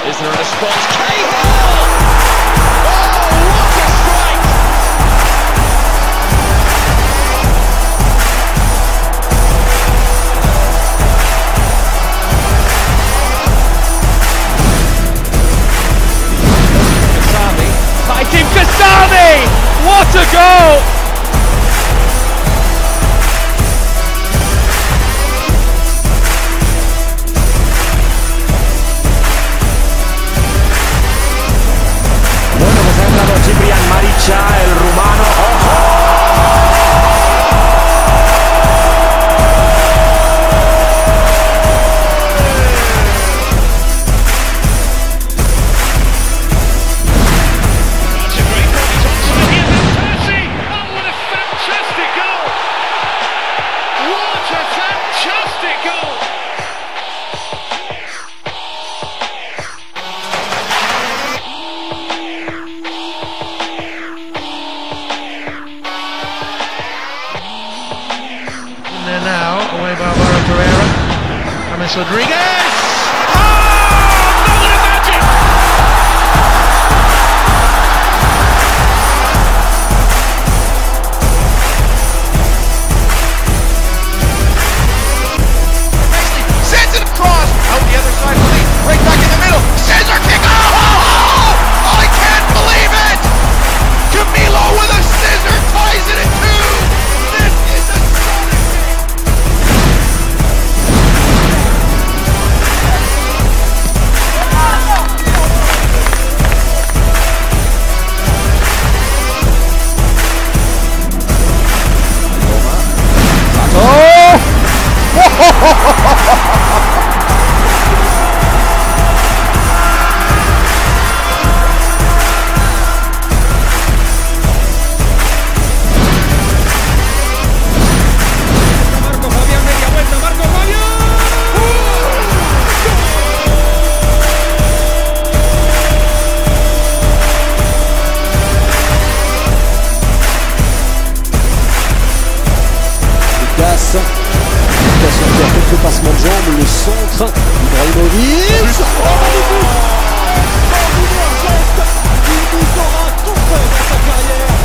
Is there a response? Cahill! Oh, what a strike! Kasami. Hakim Kasami! What a goal! Ciprian Maricha, el rumano. That's a great goal. He's onside here. Van Persie. Oh, what a fantastic goal! What a fantastic goal! There now, away by Alvaro Pereira. James Rodriguez! Oh! Moment of magic! Sends it across! Out the other side, right back in the middle. Scissor kick! Oh! I can't believe it! Camilo with a scissor ties it in two! This is astonishing! Marco Fabián, media vuelta, Marco Fabián. Lucas. Lucas encore quelques passements de jambes. Le centre. Ibrahimovic. Oh, extraordinaire geste. Il nous aura tout fait dans sa carrière.